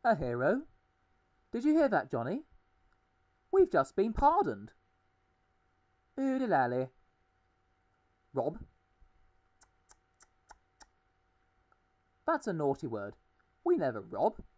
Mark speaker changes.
Speaker 1: A hero? Did you hear that, Johnny? We've just been pardoned. Oodalally. Rob? That's a naughty word. We never rob.